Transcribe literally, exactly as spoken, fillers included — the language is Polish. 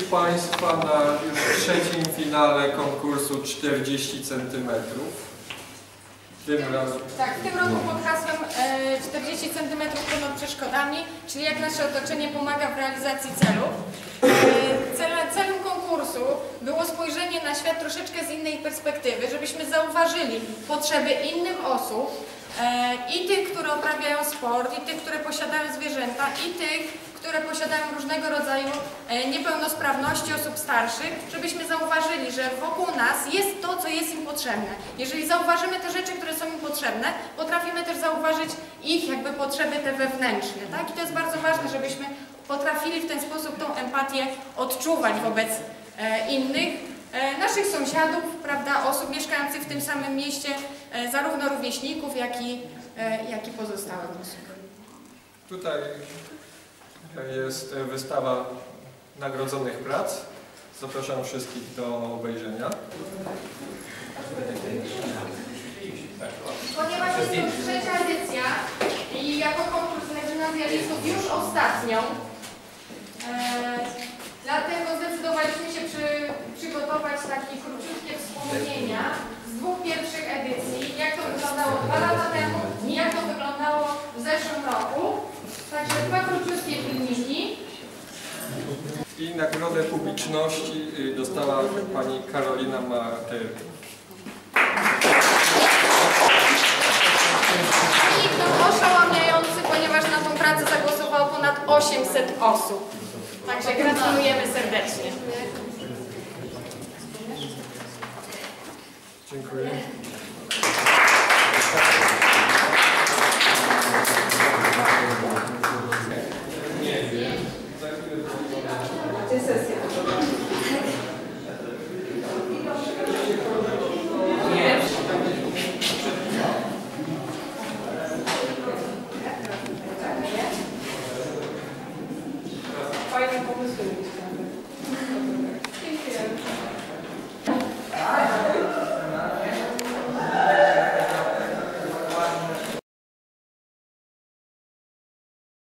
Państwa na już trzecim finale konkursu czterdzieści centymetrów. Tym razem. Tak, w tym roku pod hasłem czterdzieści centymetrów ponad przeszkodami, czyli jak nasze otoczenie pomaga w realizacji celów. Celem, celem konkursu było spojrzenie na świat troszeczkę z innej perspektywy, żebyśmy zauważyli potrzeby innych osób, i tych, które uprawiają sport, i tych, które posiadają zwierzęta, i tych, które posiadają różnego rodzaju niepełnosprawności osób starszych, żebyśmy zauważyli, że wokół nas jest to, co jest im potrzebne. Jeżeli zauważymy te rzeczy, które są im potrzebne, potrafimy też zauważyć ich jakby potrzeby te wewnętrzne, tak? I to jest bardzo ważne, żebyśmy potrafili w ten sposób tą empatię odczuwać wobec e, innych, e, naszych sąsiadów, prawda, osób mieszkających w tym samym mieście, e, zarówno rówieśników, jak i, e, jak i pozostałych osób. Tutaj jest wystawa nagrodzonych prac. Zapraszam wszystkich do obejrzenia. Ponieważ jest to już trzecia edycja i jako konkurs dla gimnazjalistów już ostatnią, e, dlatego zdecydowaliśmy się przy, przygotować takie króciutkie wspomnienia z dwóch pierwszych edycji, jak to wyglądało dwa lata temu i jak to wyglądało w zeszłym roku. Także dwa króciutkie filmiki. I nagrodę publiczności dostała pani Karolina Martyr. I to oszałamiający, ponieważ na tą pracę zagłosowało ponad osiemset osób. Także gratulujemy serdecznie.